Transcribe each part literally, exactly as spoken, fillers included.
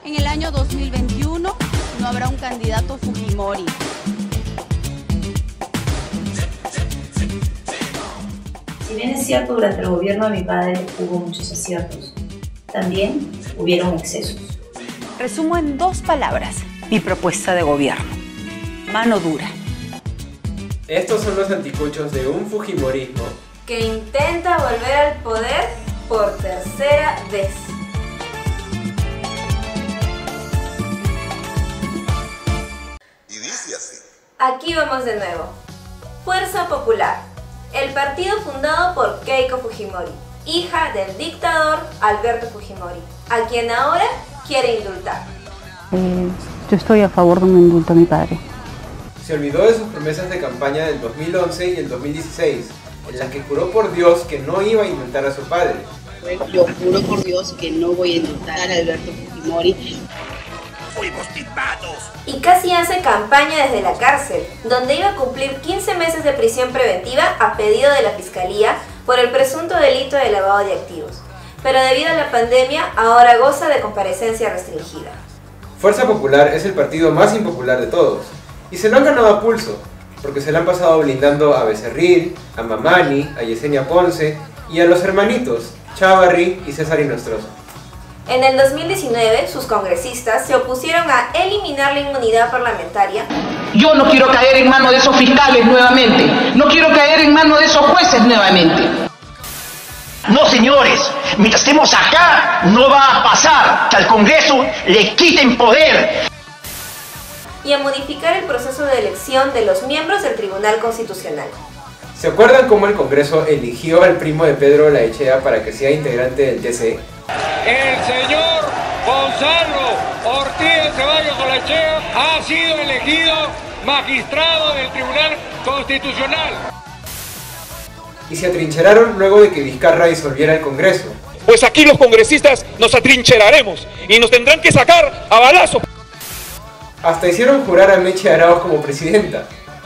En el año dos mil veintiuno no habrá un candidato Fujimori. Si bien es cierto, durante el gobierno de mi padre hubo muchos aciertos, también hubieron excesos. Resumo en dos palabras mi propuesta de gobierno: mano dura. Estos son los anticuchos de un fujimorismo que intenta volver al poder por tercera vez. Y dice así. Aquí vamos de nuevo. Fuerza Popular, el partido fundado por Keiko Fujimori, hija del dictador Alberto Fujimori, a quien ahora quiere indultar. Eh, yo estoy a favor de un indulto a mi padre. se olvidó de sus promesas de campaña del dos mil once y el dos mil dieciséis, en las que juró por Dios que no iba a indultar a su padre. Yo juro por Dios que no voy a indultar a Alberto Fujimori. Fuimos timados. Y casi hace campaña desde la cárcel, donde iba a cumplir quince meses de prisión preventiva a pedido de la Fiscalía por el presunto delito de lavado de activos. Pero debido a la pandemia, ahora goza de comparecencia restringida. Fuerza Popular es el partido más impopular de todos, y se lo han ganado a pulso, porque se le han pasado blindando a Becerril, a Mamani, a Yesenia Ponce y a los hermanitos Chávarri y César Inostroza. En el dos mil diecinueve, sus congresistas se opusieron a eliminar la inmunidad parlamentaria. Yo no quiero caer en manos de esos fiscales nuevamente, no quiero caer en manos de esos jueces nuevamente. No, señores, mientras estemos acá, no va a pasar que al Congreso le quiten poder. Y a modificar el proceso de elección de los miembros del Tribunal Constitucional. ¿Se acuerdan cómo el Congreso eligió al primo de Pedro Laechea para que sea integrante del T C? El señor Gonzalo Ortiz Ceballos Olaechea ha sido elegido magistrado del Tribunal Constitucional. Y se atrincheraron luego de que Vizcarra disolviera el Congreso. Pues aquí los congresistas nos atrincheraremos y nos tendrán que sacar a balazos. Hasta hicieron jurar a Meche Arauz como presidenta.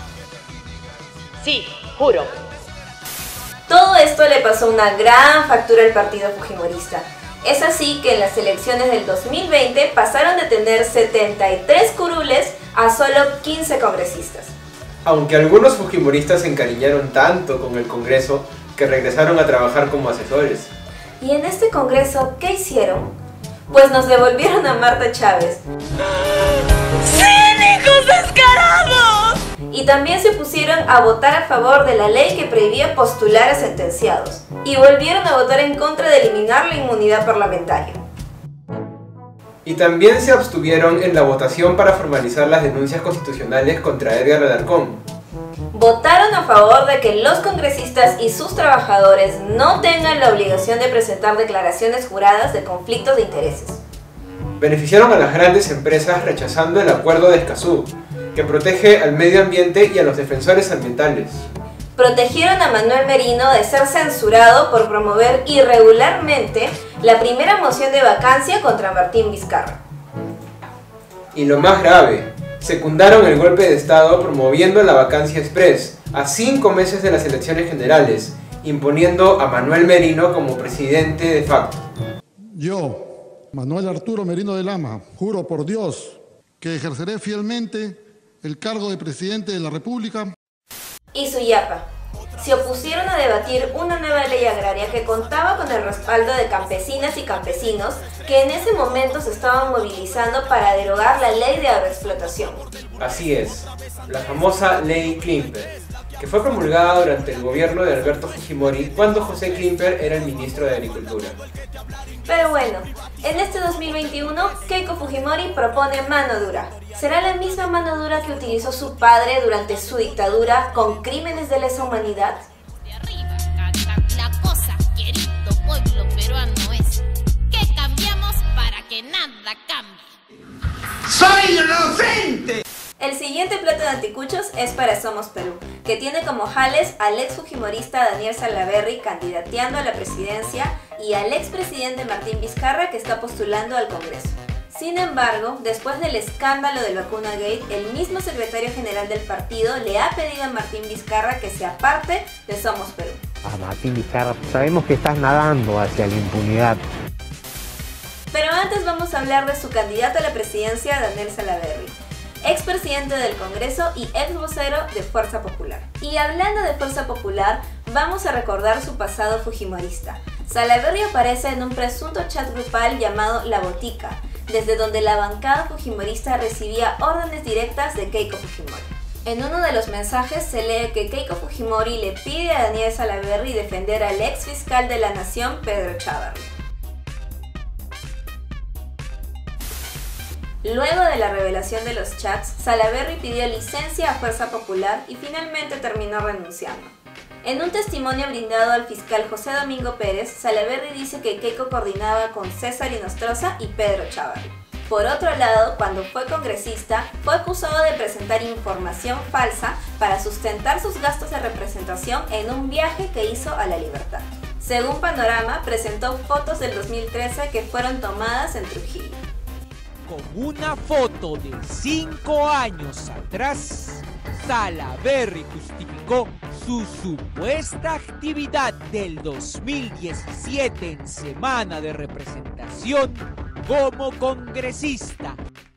Sí, juro. Todo esto le pasó una gran factura al partido fujimorista. Es así que en las elecciones del dos mil veinte pasaron de tener setenta y tres curules a solo quince congresistas. Aunque algunos fujimoristas se encariñaron tanto con el Congreso que regresaron a trabajar como asesores. ¿Y en este Congreso qué hicieron? Pues nos devolvieron a Marta Chávez. ¡Cínicos descarados! Y también se pusieron a votar a favor de la ley que prohibía postular a sentenciados. Y volvieron a votar en contra de eliminar la inmunidad parlamentaria. Y también se abstuvieron en la votación para formalizar las denuncias constitucionales contra Edgar Alarcón. Votaron a favor de que los congresistas y sus trabajadores no tengan la obligación de presentar declaraciones juradas de conflictos de intereses. Beneficiaron a las grandes empresas rechazando el acuerdo de Escazú, que protege al medio ambiente y a los defensores ambientales. Protegieron a Manuel Merino de ser censurado por promover irregularmente la primera moción de vacancia contra Martín Vizcarra. Y lo más grave, secundaron el golpe de Estado promoviendo la vacancia express a cinco meses de las elecciones generales, imponiendo a Manuel Merino como presidente de facto. Yo, Manuel Arturo Merino de Lama, juro por Dios que ejerceré fielmente el cargo de presidente de la República. Y Suyapa. Se opusieron a debatir una nueva ley agraria que contaba con el respaldo de campesinas y campesinos que en ese momento se estaban movilizando para derogar la ley de agroexplotación. Así es, la famosa ley Klimper, que fue promulgada durante el gobierno de Alberto Fujimori cuando José Klimper era el ministro de Agricultura. Pero bueno, en este dos mil veintiuno, Keiko Fujimori propone mano dura. ¿Será la misma mano dura que utilizó su padre durante su dictadura con crímenes de lesa humanidad? La cosa, querido pueblo peruano, es que cambiamos para que nada cambie. ¡Soy inocente! El siguiente plato de anticuchos es para Somos Perú, que tiene como jales al ex fujimorista Daniel Salaverry candidateando a la presidencia y al expresidente Martín Vizcarra que está postulando al Congreso. Sin embargo, después del escándalo del Vacuna Gate, el mismo secretario general del partido le ha pedido a Martín Vizcarra que se aparte de Somos Perú. A Martín Vizcarra, sabemos que estás nadando hacia la impunidad. Pero antes vamos a hablar de su candidato a la presidencia, Daniel Salaverry, expresidente del Congreso y ex vocero de Fuerza Popular. Y hablando de Fuerza Popular, vamos a recordar su pasado fujimorista. Salaverry aparece en un presunto chat grupal llamado La Botica, desde donde la bancada fujimorista recibía órdenes directas de Keiko Fujimori. En uno de los mensajes se lee que Keiko Fujimori le pide a Daniel Salaverry defender al ex fiscal de la Nación, Pedro Chávarri. Luego de la revelación de los chats, Salaverry pidió licencia a Fuerza Popular y finalmente terminó renunciando. En un testimonio brindado al fiscal José Domingo Pérez, Salaverry dice que Keiko coordinaba con César Inostroza y Pedro Chávarri. Por otro lado, cuando fue congresista, fue acusado de presentar información falsa para sustentar sus gastos de representación en un viaje que hizo a La Libertad. Según Panorama, presentó fotos del dos mil trece que fueron tomadas en Trujillo. Con una foto de cinco años atrás, Salaverry justificó su supuesta actividad del dos mil diecisiete en Semana de Representación como congresista.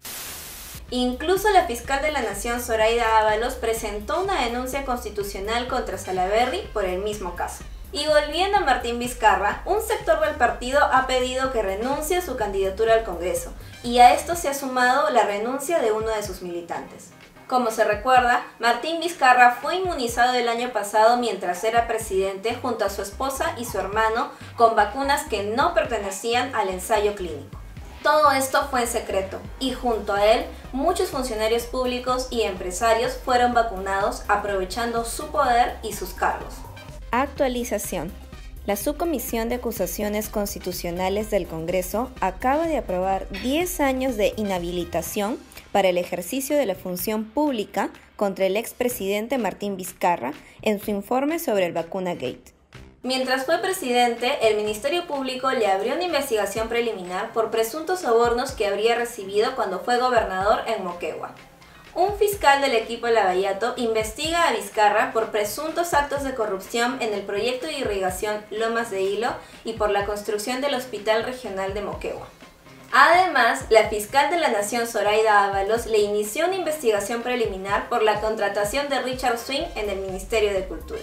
Incluso la fiscal de la Nación, Zoraida Ábalos, presentó una denuncia constitucional contra Salaverry por el mismo caso. Y volviendo a Martín Vizcarra, un sector del partido ha pedido que renuncie a su candidatura al Congreso, y a esto se ha sumado la renuncia de uno de sus militantes. Como se recuerda, Martín Vizcarra fue inmunizado el año pasado mientras era presidente junto a su esposa y su hermano con vacunas que no pertenecían al ensayo clínico. Todo esto fue en secreto y junto a él muchos funcionarios públicos y empresarios fueron vacunados aprovechando su poder y sus cargos. Actualización. La Subcomisión de Acusaciones Constitucionales del Congreso acaba de aprobar diez años de inhabilitación para el ejercicio de la función pública contra el expresidente Martín Vizcarra en su informe sobre el Vacuna Gate. Mientras fue presidente, el Ministerio Público le abrió una investigación preliminar por presuntos sobornos que habría recibido cuando fue gobernador en Moquegua. Un fiscal del equipo Lavallato investiga a Vizcarra por presuntos actos de corrupción en el proyecto de irrigación Lomas de Hilo y por la construcción del Hospital Regional de Moquegua. Además, la fiscal de la Nación, Zoraida Ábalos, le inició una investigación preliminar por la contratación de Richard Swing en el Ministerio de Cultura.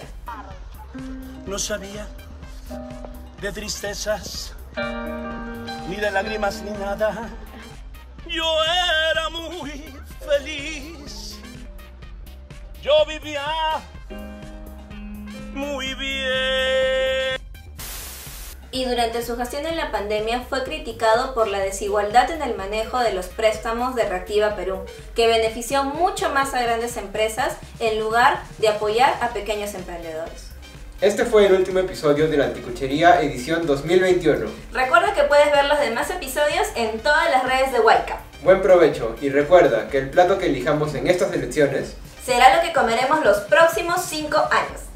No sabía de tristezas, ni de lágrimas, ni nada. Yo era muy feliz. Yo vivía muy bien. Y durante su gestión en la pandemia fue criticado por la desigualdad en el manejo de los préstamos de Reactiva Perú, que benefició mucho más a grandes empresas en lugar de apoyar a pequeños emprendedores. Este fue el último episodio de la Anticuchería edición dos mil veintiuno. Recuerda que puedes ver los demás episodios en todas las redes de Wildcat. Buen provecho y recuerda que el plato que elijamos en estas elecciones será lo que comeremos los próximos cinco años.